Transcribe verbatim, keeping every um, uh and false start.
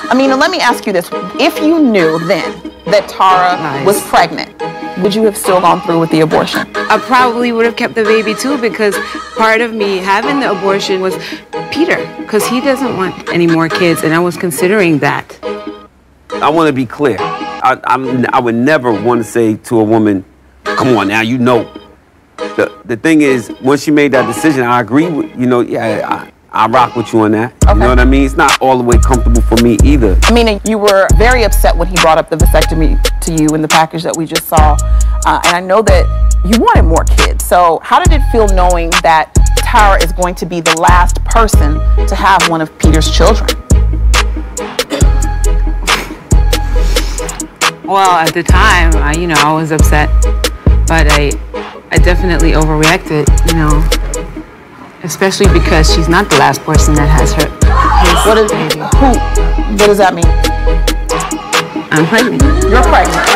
Amina, let me ask you this. If you knew then that Tara nice. was pregnant, would you have still gone through with the abortion? I probably would have kept the baby too, because part of me having the abortion was Peter, because he doesn't want any more kids, and I was considering that. I want to be clear. I, I'm, I would never want to say to a woman, come on now, you know. The, the thing is, once she made that decision, I agree with, you know, yeah, I, I rock with you on that. Okay. You know what I mean? It's not all the way comfortable for me either. I mean, you were very upset when he brought up the vasectomy to you in the package that we just saw. Uh, and I know that you wanted more kids. So how did it feel knowing that Tara is going to be the last person to have one of Peter's children? Well, at the time, I, you know, I was upset, but I, I definitely overreacted, you know, especially because she's not the last person that has her. What is, who, what does that mean? I'm pregnant. You're pregnant.